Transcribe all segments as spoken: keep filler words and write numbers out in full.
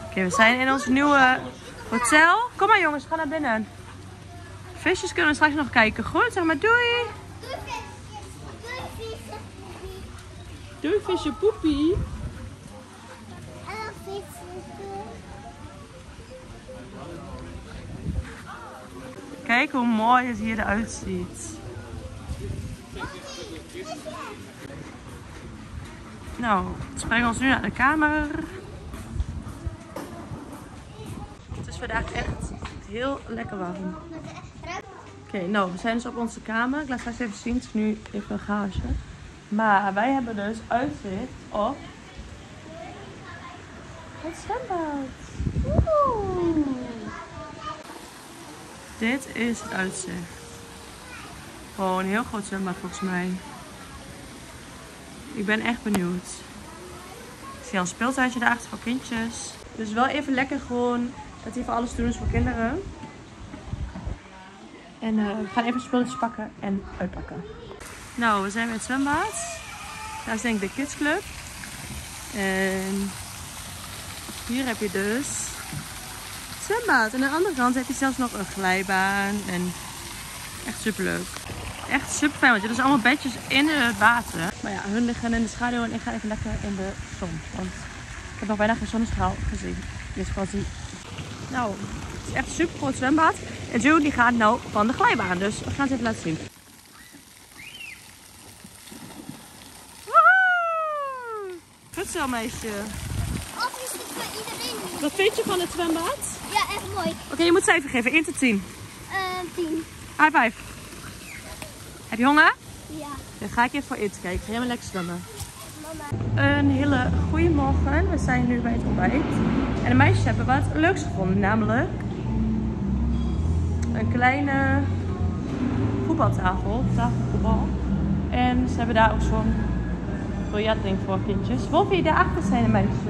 Okay, we zijn in ons nieuwe hotel. Kom maar jongens, ga naar binnen. Visjes kunnen we straks nog kijken. Goed, zeg maar doei. Doei visje poepie. Kijk hoe mooi het hier eruit ziet. Nou, we brengen ons nu naar de kamer. Het is vandaag echt heel lekker warm. Oké, okay, nou, we zijn dus op onze kamer. Ik laat straks even zien. Het is nu even een garage. Maar wij hebben dus uitzicht op het zwembad. Oeh. Dit is het uitzicht. Gewoon een heel groot zwembad volgens mij. Ik ben echt benieuwd. Ik zie al een speeltuintje daarachter voor kindjes. Dus wel even lekker gewoon dat hier voor alles doen is voor kinderen. En uh, we gaan even spulletjes pakken en uitpakken. Nou, we zijn bij het zwembad. Daar is denk ik de kidsclub. En hier heb je dus het zwembad. En aan de andere kant heb je zelfs nog een glijbaan. En echt super leuk. Echt super fijn, want je hebt dus allemaal bedjes in het water. Maar ja, hun liggen in de schaduw en ik ga even lekker in de zon. Want ik heb nog bijna geen zonnestraal gezien. Dit is gewoon zie. Nou, het is echt een super groot zwembad. En June die gaat nou van de glijbaan. Dus we gaan het even laten zien. Woehoe! Goed zo, meisje. Of is het voor iedereen? Wat vind je van het zwembad? Ja, echt mooi. Oké, okay, je moet cijfer geven. één tot tien. Uh, tien. High five. Heb je honger? Ja. Dan ga ik even voor eten kijken. Ga jij maar lekker zwemmen. Mama. Een hele goede morgen. We zijn nu bij het ontbijt. En de meisjes hebben wat leuks gevonden. Namelijk een kleine voetbaltafel. Tafelvoetbal. En ze hebben daar ook zo'n biljartding voor kindjes. Wolfie, daarachter zijn de meisjes.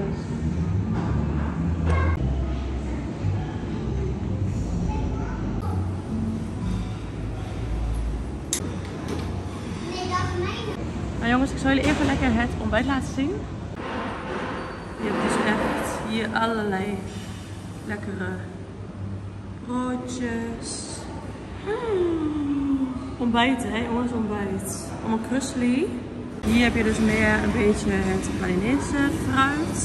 Nou jongens, ik zal jullie even lekker het ontbijt laten zien. Je hebt dus echt hier allerlei lekkere broodjes. Mm. Ontbijt, hè jongens, ontbijt. Allemaal krusli. Hier heb je dus meer een beetje het Balinese fruit.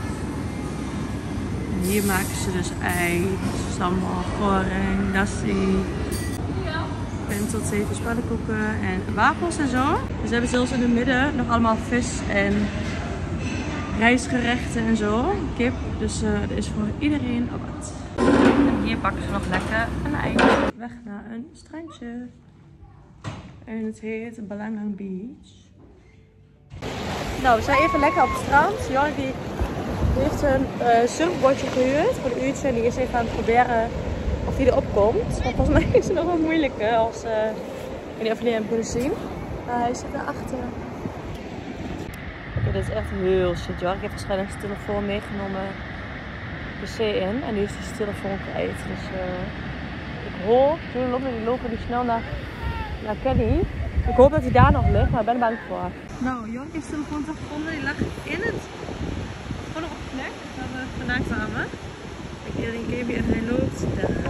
En hier maken ze dus ei, sambal, goreng, nasi. Penteltjes, pannenkoeken en wafels en zo. Dus we hebben zelfs in het midden nog allemaal vis en rijstgerechten en zo. Kip. Dus uh, er is voor iedereen ook wat. En hier pakken ze nog lekker een eitje. Weg naar een strandje. En het heet Balangang Beach. Nou, we zijn even lekker op het strand. Jorg die heeft een uh, surfboardje gehuurd voor een uurtje. En die is even aan het proberen of die erop komt. Maar volgens mij is het nog wel moeilijker als uh, ik weet niet of jullie hem kunnen zien. Uh, hij zit daarachter. Oké, okay, dit is echt heel shit. Jorg heeft waarschijnlijk zijn telefoon meegenomen de zee in. En nu is hij zijn telefoon kwijt. Dus uh, ik hoop, toen lopen die lopen die snel naar, naar Kenny. Ik hoop dat hij daar nog ligt, maar ik ben er bang voor. Nou, Jorg heeft zijn telefoon toch gevonden. Die lag in het, gewoon nog op de plek waar we vandaan kwamen. Kijk, iedereen keek weer en hij loopt daar.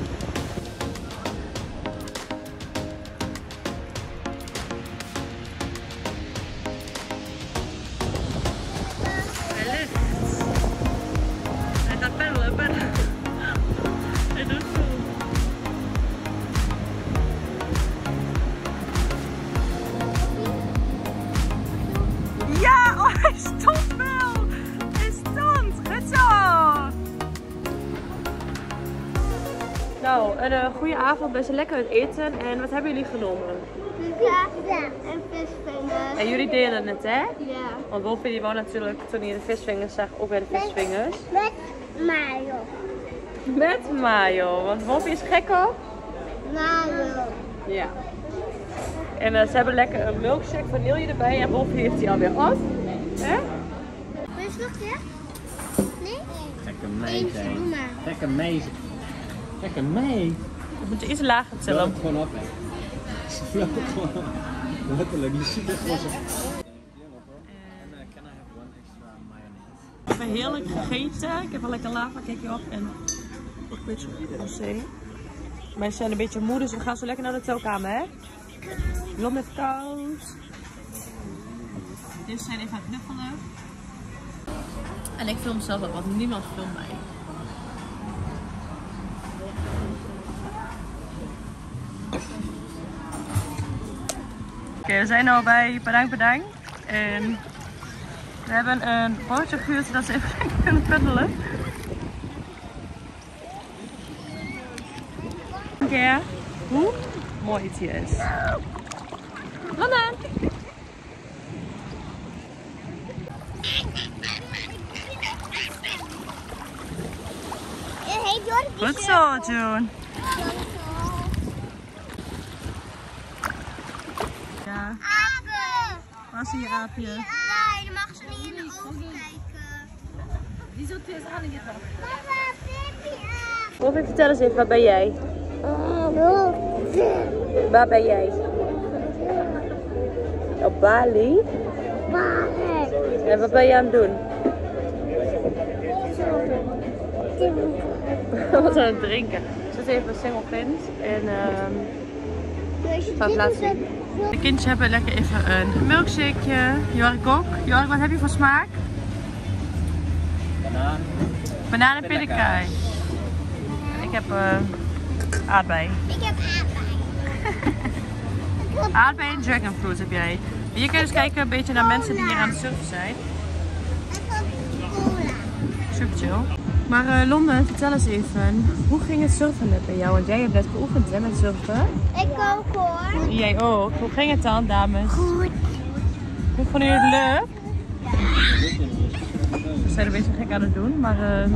Nou, een uh, goede avond, best lekker het eten. En wat hebben jullie genomen? Ja, ja. En visvingers. En jullie delen het, hè? Ja. Want Wolfie die wou natuurlijk, toen hij de visvingers zag, ook bij de visvingers. Met mayo. Met mayo, want Wolfie is gek op? Mayo. Ja. En uh, ze hebben lekker een milkshake vanille erbij en Wolfie heeft die alweer op. Hè? Wil je nog een keer? Nee? Lekker mee Eentje, zijn. doe maar. Lekker mee. Lekker mee. Je moet iets lager tillen. Vloot het gewoon op, hè. Ze vloot het gewoon op. Letterlijk, je ziet het gewoon zo. heerlijk gegeten. Ik heb al lekker lava cake op en ook een beetje rosé. Mensen zijn een beetje moe, dus we gaan zo lekker naar de hotelkamer, hè? Lon heeft koud. Dit zijn even aan het knuffelen. En ik film zelf ook, want niemand filmt mij. Oké, okay, we zijn nu bij Padang Padang. En we hebben een bootje gehuurd zodat ze even kunnen peddelen. Een keer hoe mooi het hier is. Lana! Goed zo, June. Ja. Apen! Waar zie je aapje? Nee, je mag ze niet in de ogen kijken. Die zult je eens aan in je dag. Mama, baby aap! Wolfie, vertel eens even, waar ben jij? Waar ben jij? Op Bali? Bali. En wat ben je aan het doen? Wat aan het drinken. We zitten even bij Single Pins en um, ga het laten zien. De kindjes hebben lekker even een milkshakeje. Jorik ook. Jorik, wat heb je voor smaak? Banaan. Banaan en pindakaai. Ik heb uh, aardbei. Ik heb aardbei. Aardbei en dragonfruit heb jij. En hier kun je dus kijken een beetje naar mensen die hier aan het surfen zijn. Super chill. Maar uh, Londen, vertel eens even, hoe ging het surfen net bij jou? Want jij hebt net geoefend hè, met surfen. Ik ook hoor. Jij ook. Hoe ging het dan, dames? Goed. Hoe vonden jullie het leuk? We zijn een beetje gek aan het doen, maar... Uh...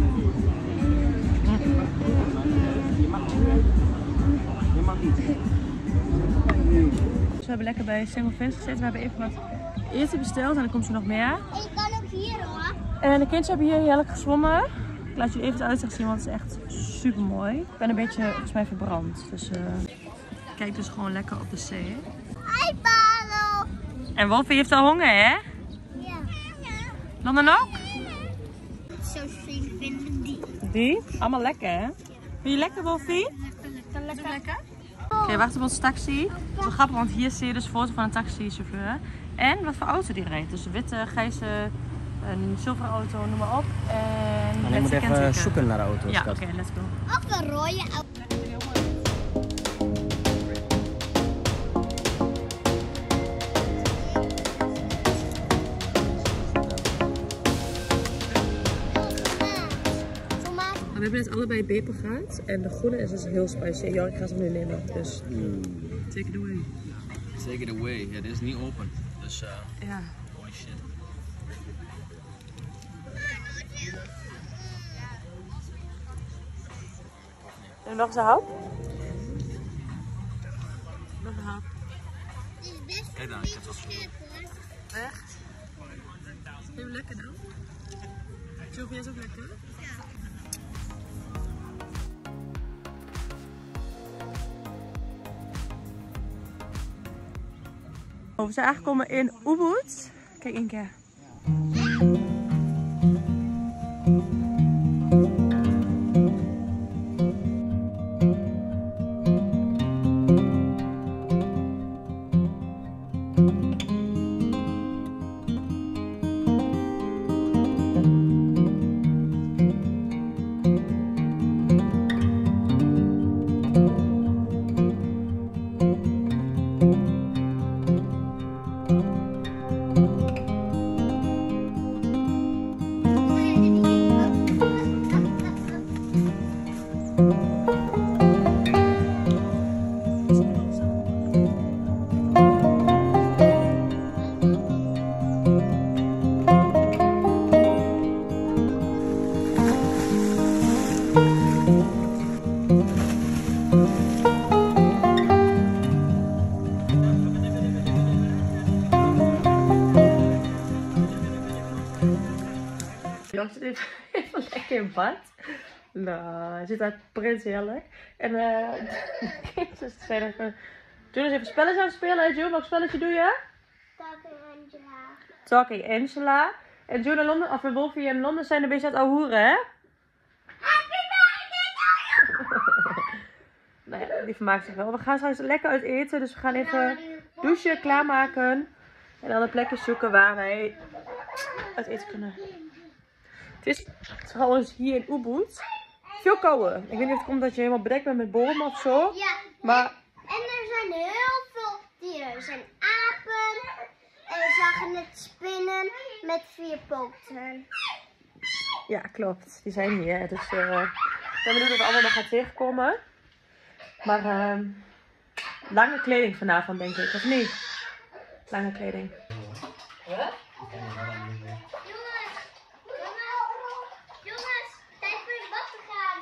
Dus we hebben lekker bij Single Fins gezeten. We hebben even wat eten besteld en dan komt er nog meer. En je kan ook hier hoor. En de kinderen hebben hier heerlijk gezwommen. Ik laat jullie even het uitzicht zien, want het is echt super mooi. Ik ben een beetje volgens mij verbrand. Dus uh, kijk dus gewoon lekker op de zee. Hi Palo. En Wolfie heeft al honger, hè? Ja. Londen ook? Zo zin vinden die. Die? Allemaal lekker, hè? Vind je lekker, Wolfie? Lekker, lekker. Lekker? Oké, okay, wacht op onze taxi. Het is wel grappig, want hier zie je dus een foto van een taxichauffeur. En wat voor auto die rijdt. Dus een witte, grijze, een zilveren auto, noem maar op. En Alleen moet even kenteken. zoeken naar de auto. Ja, oké, okay, let's go. Ook een rode auto. We hebben net allebei peper gehad en de groene is dus heel spicy. Ja, ik ga ze nu nemen, dus Mm. take it away. Take it away. Ja, dit is niet open. Dus uh, ja. Holy shit. En nog eens een hap? Nog een hap. Kijk dan, ik heb het wel. Echt? Vind je hem lekker dan? Sylvia is ook lekker? Oh, we zijn aangekomen in Ubud. Kijk een keer. Jan zit even, even lekker in bad. Nou, hij zit daar prins heerlijk. En uh, de kinderen zeiden van... Doe eens even spelletjes aan het spelen, hè Joe? Welk spelletje doe je? Talking Angela. Talking Angela. En June en Londen, of Wolfie en Londen zijn een beetje aan het ahoeren, hè? Nou ja, die vermaakt zich wel. We gaan straks lekker uit eten, dus we gaan even douchen, klaarmaken. En dan een plekje zoeken waar wij uit eten kunnen. Het is trouwens hier in Ubud veel kouder. Ik weet niet of het komt dat je helemaal bedekt bent met bomen of zo. Ja, Maar... en er zijn heel veel dieren. Er zijn apen. En we zagen net spinnen met vier poten. Ja, klopt. Die zijn hier. Dus uh, ik ben benieuwd of we allemaal nog gaan tegenkomen. Maar uh, lange kleding vanavond, denk ik. Of niet? Lange kleding. Huh? Jongens, jongens, jongens, tijd voor in bad te gaan.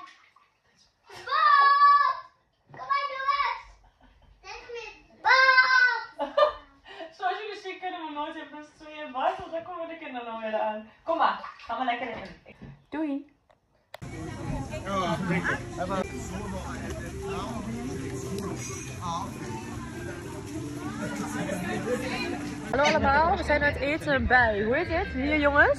Bad! Kom maar jongens. Tijd voor in bad. Zoals jullie zien kunnen we nooit even met z'n tweeën in bad, want dan komen de kinderen nog weer aan. Kom maar, gaan we lekker in. Doei! Hallo allemaal, we zijn uit eten bij, hoe heet het? Hier jongens?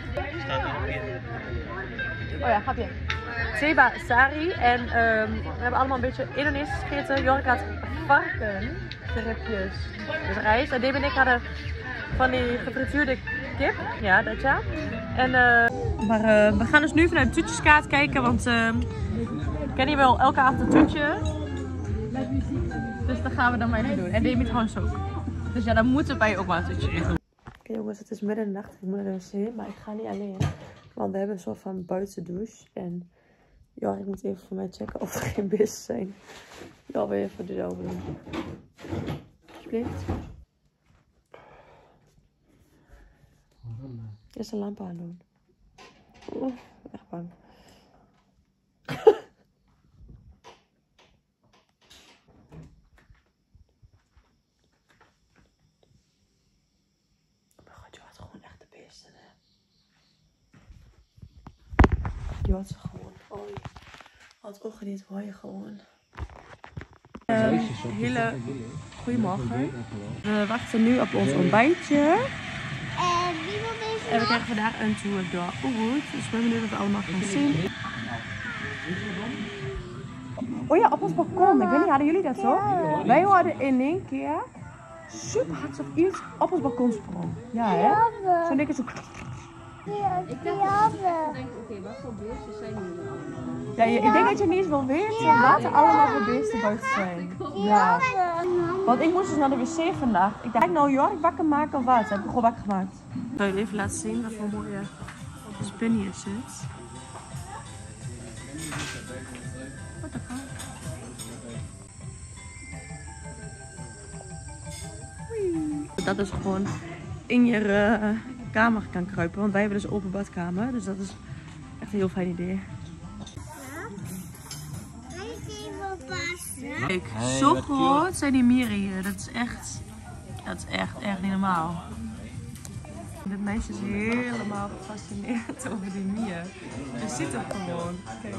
Oh ja, grapje. Seba Sari en um, we hebben allemaal een beetje Indonesisch gegeten. Jorik had varken, ribjes met rijst. En Dave en ik hadden van die gefrituurde kip. Ja, dat ja. En, uh, maar uh, we gaan dus nu vanuit de toetjeskaart kijken, want uh, ik ken hier wel elke avond een toetje. Dus dat gaan we dan maar even doen. En Dave trouwens ook. Dus ja, dan moeten wij ook maar een toetje. Oké okay, jongens, het is midden in de nacht. Ik moet naar de wc, maar ik ga niet alleen. Want we hebben een soort van buitendouche. En ja, ik moet even voor mij checken of er geen beesten zijn. Ja, wil je even dit over doen? Alsjeblieft. Eerst een lamp aan doen. Oeh, echt bang. Je had ze gewoon. Oh, je had ogen niet, hoor je gewoon. Um, hele goedemorgen. We wachten nu op ons ontbijtje. En wie wil deze? En we krijgen vandaag een tour door Ubud. Dus ik ben benieuwd wat we allemaal gaan zien. Oh ja, op ons balkon. Ik weet niet, hadden jullie dat zo? Ja. Wij hoorden in één keer super hard of iets op ons balkon sprong. Ja, hè? Zo'n dikke zo. Ja, ik dacht, ik denk, oké, wat voor beestjes zijn hier allemaal? Ja, je, ik denk dat je niet eens wil weten wat er allemaal voor beesten buiten zijn. Ja. Want ik moest dus naar de wc vandaag. Ik dacht, nou Jork, wakker maken of wat? Heb ik gewoon wakker gemaakt. Ik zal je even laten zien wat voor mooie spin hier zit. What the fuck? Dat is gewoon in je uh, kamer kan kruipen. Want wij hebben dus een open badkamer. Dus dat is echt een heel fijn idee. Kijk, zo groot zijn die mieren hier. Dat is echt, dat is echt, echt niet normaal. Dit meisje is helemaal gefascineerd over die mier. Je ziet hem gewoon. Kijk.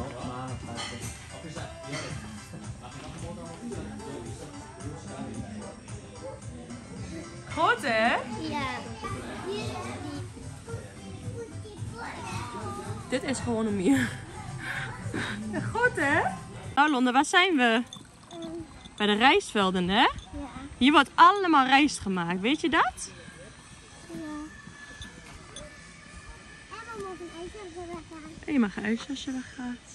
Groot hè? Ja. Dit is gewoon een mier. Ja, goed hè? Nou Londen, waar zijn we? Mm. Bij de rijstvelden hè? Ja. Hier wordt allemaal rijst gemaakt, weet je dat? Ja. En we mogen een ijsje als je weggaat. En je mag een ijsje als je weggaat.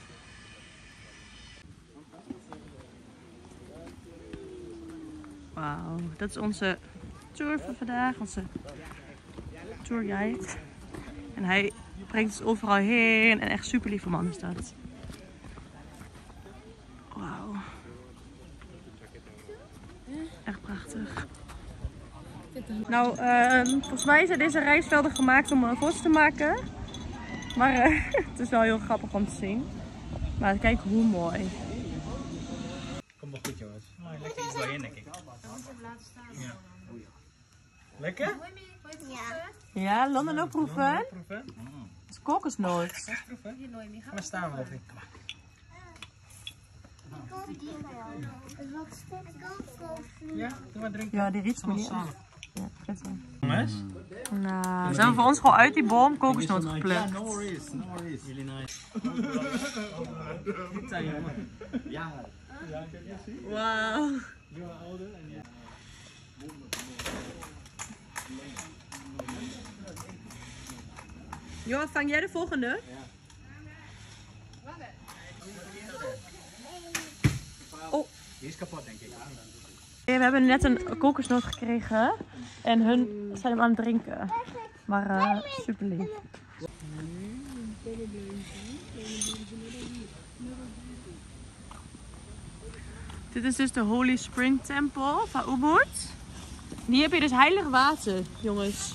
Wauw, dat is onze tour van vandaag, onze tourguide. En hij brengt ons overal heen en echt super lieve man is dat. Wauw. Echt prachtig. Nou, uh, volgens mij zijn deze rijstvelden gemaakt om een foto's te maken. Maar uh, het is wel heel grappig om te zien. Maar kijk hoe mooi. Kom maar goed jongens. Maar lekker iets doorheen denk ik. Ja. Lekker? Ja. Ja, Londen ook proeven. Proeven? Het is kokosnoot. Eens proeven? Ga maar staan wel even. Wat stuk? Ja, doe maar drinken. Ja, die riet me niet. Samen. Ja, prettig. Jongens? Nou, ze hebben voor ons gewoon uit die boom kokosnoten geplukt. No worries, no worries. Really nice. Goed zijn, jongen. Ja. Wauw. Johan, vang jij de volgende? Oh. Die is kapot, denk ik. We hebben net een kokosnoot gekregen en hun zijn hem aan het drinken. Maar uh, super lief. Dit is dus de Holy Spring Temple van Ubud. En hier heb je dus heilig water, jongens.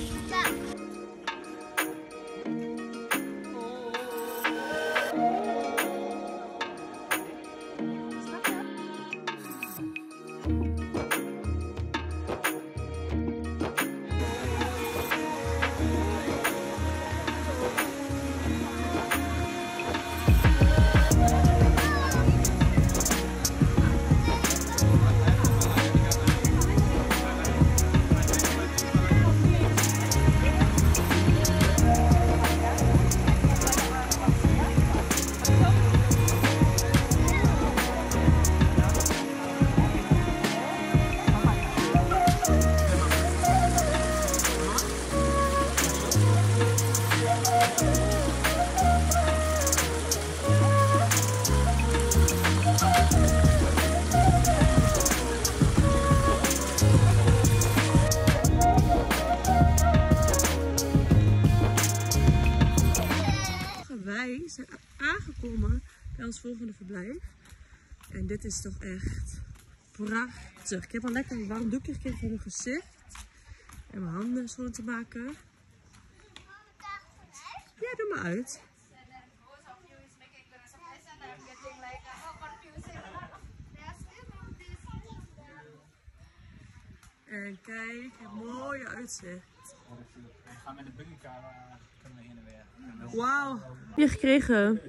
Wij zijn aangekomen bij ons volgende verblijf. En dit is toch echt prachtig. Ik heb al lekker een warm doekje gekregen voor mijn gezicht. En mijn handen schoon te maken. Ja, doe maar uit. En kijk, het mooie uitzicht. We gaan met de buggycar uh, kunnen we heen en weer. Wauw. Hier gekregen.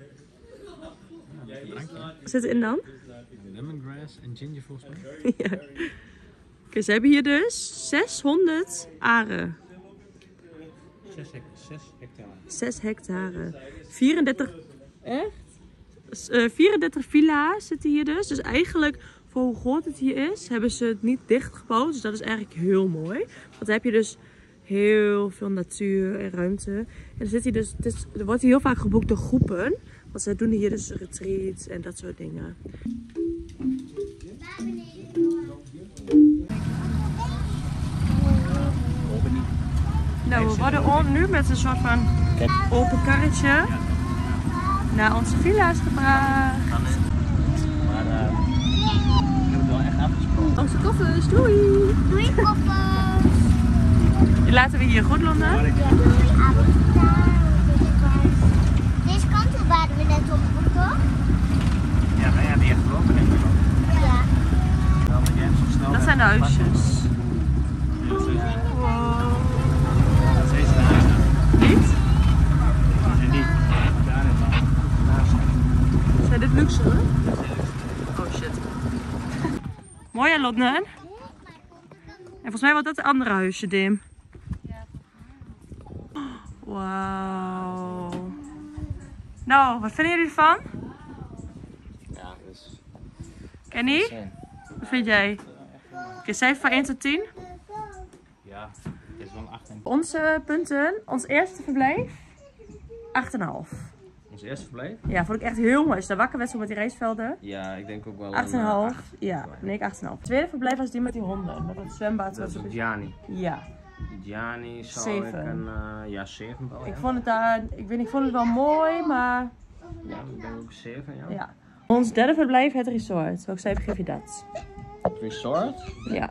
Wat zit erin dan? Lemongrass en ginger volgens mij. Ja. Oké, ze hebben hier dus zeshonderd aren. zes hectare. zes hectare. vierendertig, echt? Uh, vierendertig villa's zitten hier dus. Dus eigenlijk, voor hoe groot het hier is, hebben ze het niet dichtgebouwd. Dus dat is eigenlijk heel mooi. Want dan heb je dus heel veel natuur en ruimte. En er, zit hier dus, het is, er wordt hier heel vaak geboekt door groepen. Want zij doen hier dus retreats en dat soort dingen. Nou, we worden on, nu met een soort van open karretje naar onze villa's gebracht. Maar uh, ik heb het wel echt afgesproken. Onze koffers, doei! Doei koffers! Die laten we hier goed, Londen. Doei Deze kant op waren we net op, toch? Ja, wij hebben hier gelopen denk ik. Ja. Wel dat jij zo snel Dat zijn de huisjes. Dat is deze huis. Niet? En die. Daar is het. Zijn dit luxe? Oh shit. Mooi hè, Londen? En volgens mij wordt dat het andere huisje, Dim. Wauw. Nou, wat vinden jullie ervan? Ja, dus. Kenny? Wat vind jij? Oké, cijfer van één tot tien. Ja, het is wel een acht. Onze punten, ons eerste verblijf, acht komma vijf. Ons eerste verblijf? Ja, vond ik echt heel mooi. Als je daar wakker werd zo met die racevelden. Ja, ik denk ook wel acht komma vijf. Ja, nee, ik acht komma vijf. Het tweede verblijf was die met die honden, met het zwembad. Dat is het Gianni. Ja. Gianni zou Zeven. ik een, uh, ja, zeven wel, Ik ja. vond het daar, ik weet niet, ik vond het wel mooi, maar Ja, ik denk ook zeven, ja. ja. Ons derde verblijf, het resort. Welk cijfer geef je dat? Resort? Ja.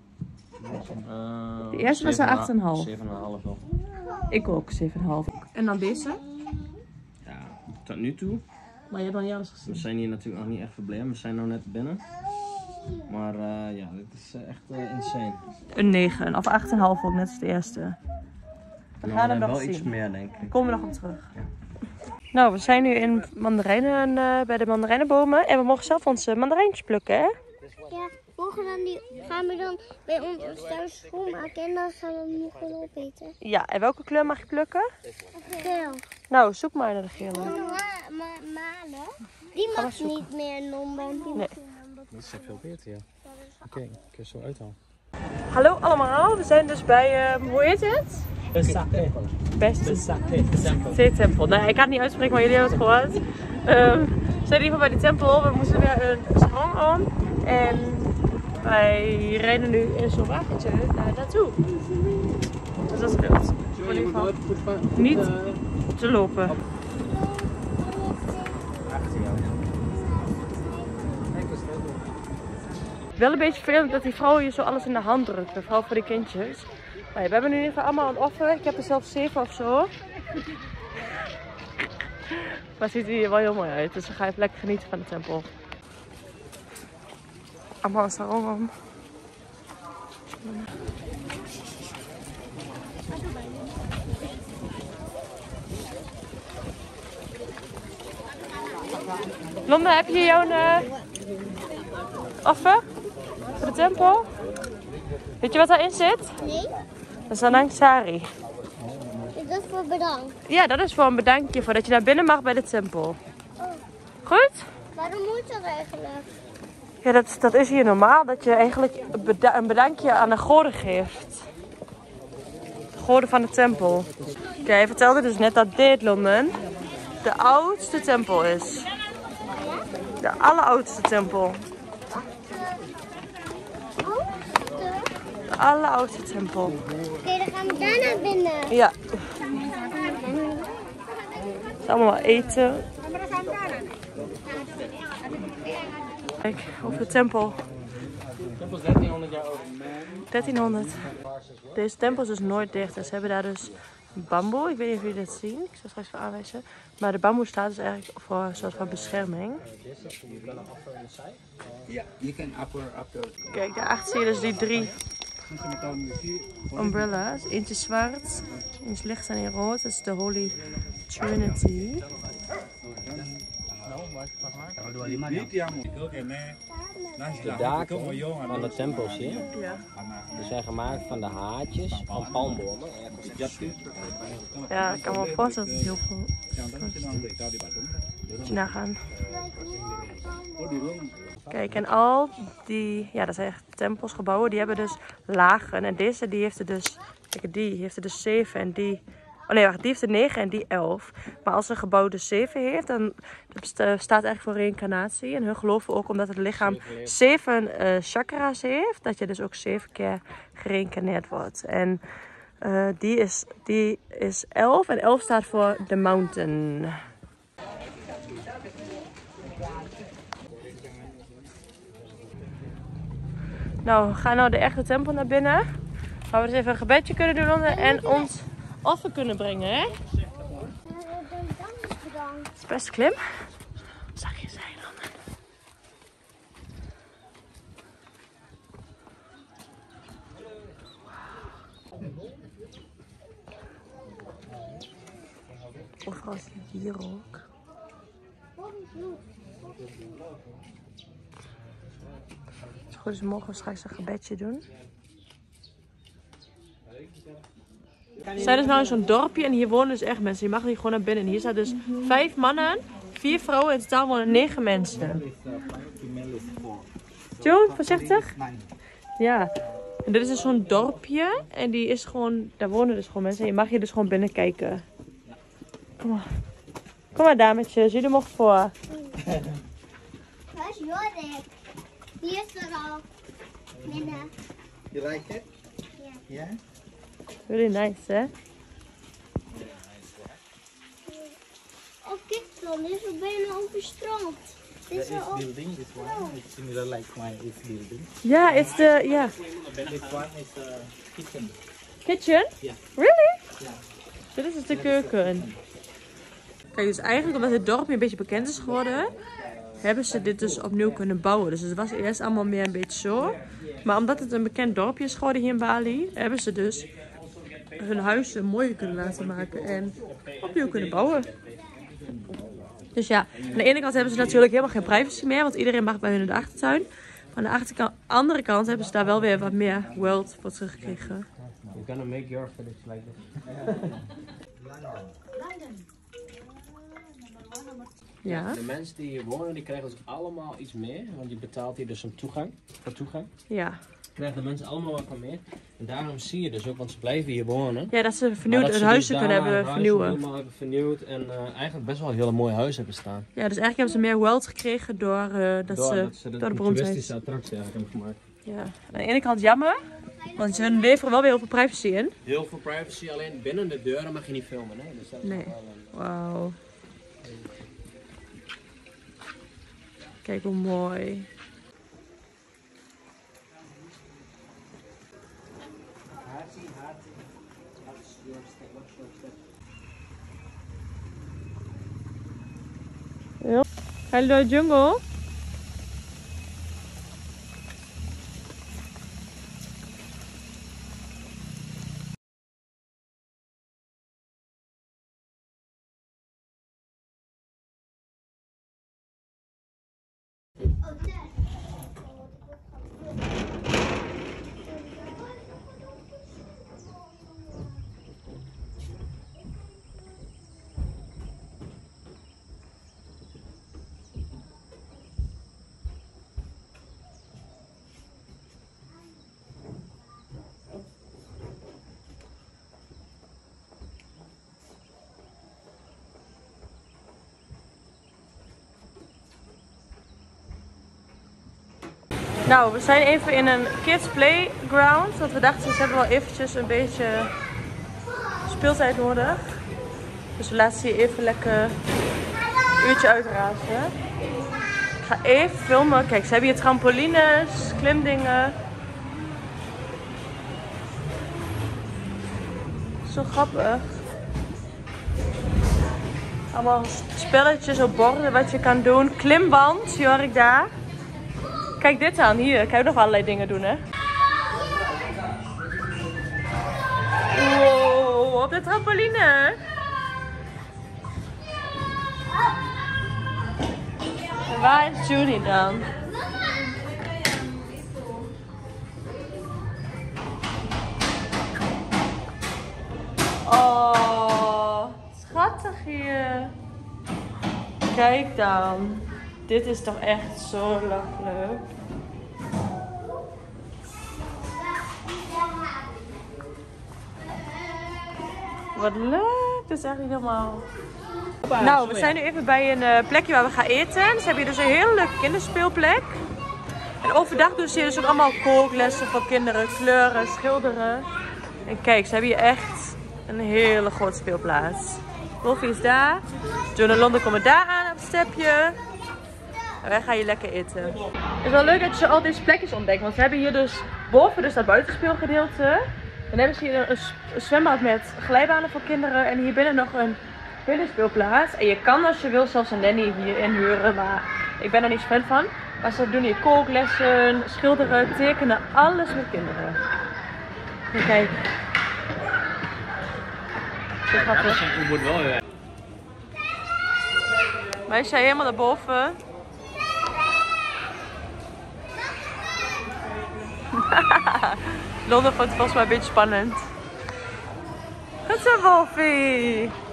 Uh, De eerste was een acht komma vijf. zeven komma vijf wel. Ik ook, zeven komma vijf. En dan deze? Ja, tot nu toe. Maar je hebt dan alles We gezien. zijn hier natuurlijk nog niet echt verbleven. We zijn nu net binnen. Maar uh, ja, dit is uh, echt uh, insane. Een negen, of acht komma vijf ook, net als de eerste. We gaan het nog wel zien. iets meer, denk ik. Daar komen we nog op terug. Nou, we zijn nu in mandarijnen, uh, bij de mandarijnenbomen. En we mogen zelf onze mandarijntjes plukken, hè? Ja, hoe morgen dan die, gaan we dan bij ons thuis schoonmaken en dan gaan we hem nog wel opeten. Ja, en welke kleur mag je plukken? Geel. Nou, zoek maar naar de gele. Ma ma malen. Die mag niet meer non Nee. Dat is veel beter, ja. Oké, ik kan zo uithalen. Hallo allemaal, we zijn dus bij, uh, hoe heet het? Besake. Beste Besake tempel. Zee-tempel. Nee, ik ga het niet uitspreken, maar jullie hebben het gehoord. Um, we zijn in ieder geval bij die tempel. We moesten weer een sarong om. En wij rijden nu in zo'n wagentje naar naartoe. Dus dat scheelt. In ieder geval niet te lopen. Wel een beetje vervelend dat die vrouw je zo alles in de hand drukt. Vooral voor de kindjes. Maar ja, we hebben nu in ieder geval allemaal een offer. Ik heb er zelfs zeven of zo. Maar het ziet er hier wel heel mooi uit. Dus we gaan even lekker genieten van de tempel. Allemaal een sarong om. Londen, heb je jouw uh, offer voor de tempel? Weet je wat daarin zit? Nee. Dat is een sari. Is dat voor bedankt? Ja, dat is voor een bedankje voordat je naar binnen mag bij de tempel. Oh. Goed? Waarom moet dat eigenlijk? Ja, dat, dat is hier normaal. Dat je eigenlijk beda een bedankje aan de goden geeft. De goden van de tempel. Kijk, hij vertelde dus net dat dit, Londen, de oudste tempel is. De alleroudste tempel. De alleroudste tempel. Oké, okay, dan gaan we daar naar binnen. Ja. Het is allemaal eten. Kijk, over de tempel. De tempel is dertienhonderd jaar oud. dertienhonderd. Deze tempel is dus nooit dicht. En ze hebben daar dus bamboe. Ik weet niet of jullie dit zien. Ik zal straks even aanwijzen. Maar de bamboe staat dus eigenlijk voor een soort van bescherming. Kijk, daarachter zie je dus die drie umbrellas. Eentje zwart, eentje licht en één rood. Dat is de Holy Trinity. De daken van de tempels hier, die zijn gemaakt van de haartjes van palmbomen. Ja, ik kan me wel voorstellen dat het heel veel moet je nagaan. Kijk, en al die, ja dat zijn echt tempels, gebouwen, die hebben dus lagen. En deze die heeft er dus, kijk die heeft er dus zeven en die... Oh nee, wacht, die heeft er negen en die elf. Maar als een gebouw dus zeven heeft, dan staat eigenlijk voor reïncarnatie. En hun geloven ook omdat het lichaam zeven uh, chakra's heeft, dat je dus ook zeven keer gereïncarneerd wordt. En uh, die, is, die is elf en elf staat voor The Mountain. Nou, we gaan nou de echte tempel naar binnen. Gaan we dus even een gebedje kunnen doen en ons offer kunnen brengen, hè? Het is best klim. Zag je zijn dan? Overal zie je hier ook. Het is goed, dus mogen we straks een gebedje doen. We zijn dus nou in zo'n dorpje en hier wonen dus echt mensen. Je mag hier gewoon naar binnen. En hier staan dus vijf mannen, vier vrouwen. In totaal wonen negen mensen. Joe, voorzichtig. Ja. En dit is dus zo'n dorpje. En die is gewoon, daar wonen dus gewoon mensen. En je mag hier dus gewoon binnen kijken. Kom maar. Kom maar dametjes, jullie mogen voor. Waar is Jorik? Die is er al. Binnen. You like it? Ja. Yeah? Really nice, hè? Oh, kijk dan, dit is bijna op het strand. Dit is This al... building, this one is similar like my this building. Ja, it's the, ja. This one is a kitchen. Kitchen? Ja. Really? Ja. Dit is dus de keuken. Kijk, dus eigenlijk omdat het dorpje een beetje bekend is geworden, hebben ze dit dus opnieuw kunnen bouwen. Dus het was eerst allemaal meer een beetje zo. Maar omdat het een bekend dorpje is geworden hier in Bali, hebben ze dus hun huizen mooier kunnen laten maken en opnieuw kunnen bouwen. Dus ja, aan de ene kant hebben ze natuurlijk helemaal geen privacy meer, want iedereen mag bij hun in de achtertuin. Aan de achterkant, andere kant hebben ze daar wel weer wat meer world voor teruggekregen. You're gonna make your village like this. Ja. De mensen die hier wonen, die krijgen dus allemaal iets meer. Want je betaalt hier dus een toegang. Voor toegang. Ja. Krijgen de mensen allemaal wat van meer. En daarom zie je dus ook, want ze blijven hier wonen. Ja, dat ze vernieuwd Maar dat het ze huis dus kunnen daarna hebben het huis vernieuwen. helemaal hebben vernieuwd. En uh, eigenlijk best wel een hele mooie huis hebben staan. Ja, dus eigenlijk hebben ze meer wealth gekregen door, uh, dat door, ze, dat ze door de, de de beroemdheid. toeristische attractie eigenlijk hebben gemaakt. Ja. Aan de ene kant jammer, want ze leveren wel weer heel veel privacy in. Heel veel privacy, alleen binnen de deuren mag je niet filmen. Hè? Dus dat is Nee. wel een... Wauw. Kijk hoe mooi. Ja. Ga je door de jungle? Nou, we zijn even in een kids playground. Want we dachten, ze hebben wel eventjes een beetje speeltijd nodig. Dus we laten ze hier even lekker een uurtje uitrazen. Ik ga even filmen. Kijk, ze hebben hier trampolines, klimdingen. Zo grappig. Allemaal spelletjes op borden wat je kan doen. Klimband, zie hoor ik daar. Kijk dit aan, hier. Kan je nog allerlei dingen doen, hè? Wow, op de trampoline. En waar is Junie dan? Oh, schattig hier. Kijk dan. Dit is toch echt zo leuk. Wat leuk. Dit is echt helemaal... Nou, we zijn nu even bij een uh, plekje waar we gaan eten. Ze hebben hier dus een hele leuke kinderspeelplek. En overdag doen ze hier dus ook allemaal kooklessen voor kinderen. Kleuren, schilderen. En kijk, ze hebben hier echt een hele grote speelplaats. Wolfie is daar. John en Londen komen daar aan op het stepje. En wij gaan hier lekker eten. Het is wel leuk dat je al deze plekjes ontdekt. Want ze hebben hier dus boven dus dat buitenspeelgedeelte. Dan hebben ze hier een, een zwembad met glijbanen voor kinderen. En hier binnen nog een binnenspeelplaats. En je kan als je wil zelfs een nanny hier inhuren. Maar ik ben er niet fan van. Maar ze doen hier kooklessen, schilderen, tekenen. Alles met kinderen. En kijk. Zo grappig. Je moet wel weer. Wij zijn helemaal naar boven. Londen vond het volgens mij een beetje spannend. Goed zo, Wolfie!